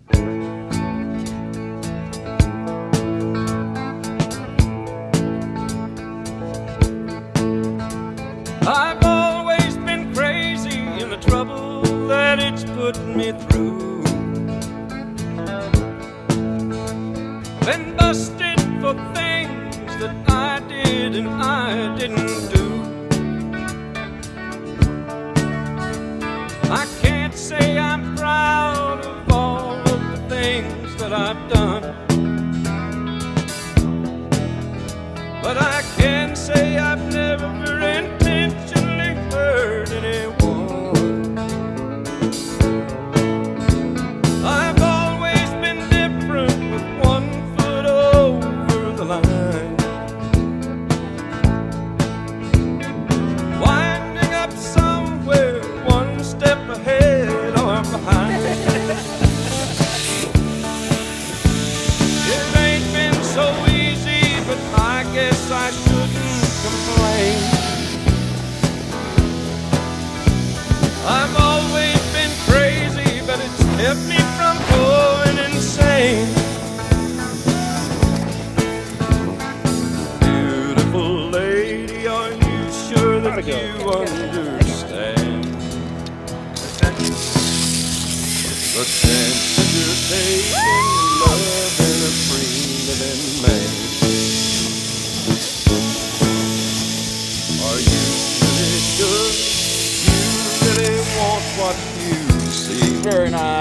I've always been crazy in the trouble that it's put me through. Been busted for things that I did and I didn't do. I can't say I'm proud of all of the things that I've done, but I can say I've never intentionally hurt anyone. I've always been different with 1 foot over the line, winding up somewhere 1 step ahead or behind. It ain't been so easy, but I guess I shouldn't complain. I've always been crazy, but it's kept me from going insane. Beautiful lady, are you sure that you understand the chances you're taking, loving a free-living man? Are you really sure you really want what you see? Very nice.